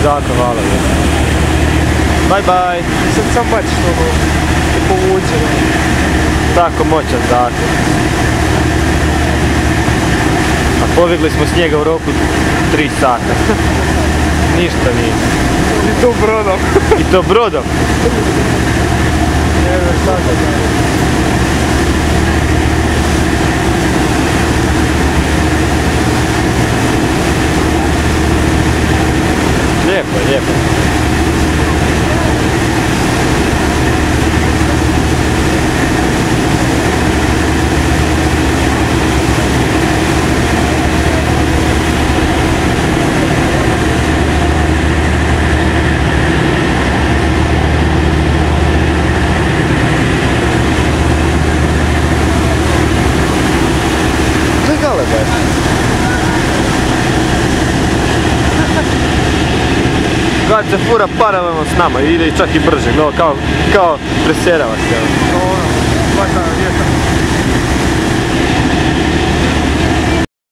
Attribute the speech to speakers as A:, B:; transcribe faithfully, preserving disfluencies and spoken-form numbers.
A: zakon, hvala. Bye bye.
B: Sad sam bačiš ovo povuđe.
A: Tako moćan zakon. A pobjegli smo s njega u roku tri sata. Ništa nije.
B: I to brodom.
A: I to brodom.
B: Ne znam šta da znam.
A: Lijepo je, lijepo. Kad se fura paralelno s nama, ide čak i brže, no, kao, kao preserava se.
B: Ono, hvata vjetar.